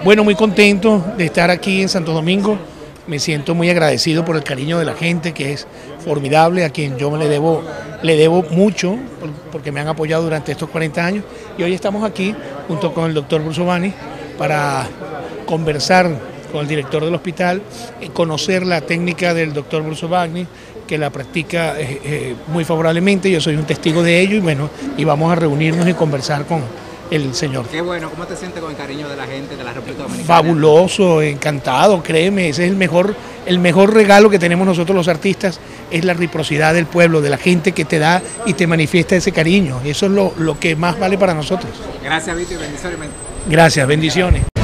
Bueno, muy contento de estar aquí en Santo Domingo. Me siento muy agradecido por el cariño de la gente, que es formidable, a quien yo le debo mucho, porque me han apoyado durante estos 40 años. Y hoy estamos aquí junto con el doctor Bruzzobani para conversar con el director del hospital, conocer la técnica del doctor Bruzzobani, que la practica muy favorablemente. Yo soy un testigo de ello y vamos a reunirnos y conversar con el señor. Qué bueno, ¿cómo te sientes con el cariño de la gente de la República Dominicana? Fabuloso, encantado, créeme, ese es el mejor regalo que tenemos nosotros los artistas, es la reciprocidad del pueblo, de la gente que te da y te manifiesta ese cariño. Eso es lo que más vale para nosotros. Gracias, Vito, y bendiciones. Gracias, bendiciones.